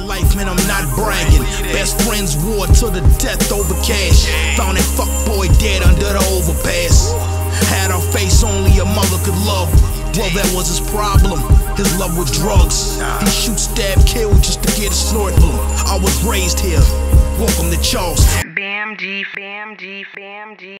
life, man, I'm not bragging. Best friends war to the death over cash. Found that fuckboy dead under the overpass. Had her face only a mother could love. Well, that was his problem, his love with drugs. He shoot, stab, kill just to get a snort through. I was raised here, welcome to Charleston. BAMG, BAMG, BAMG.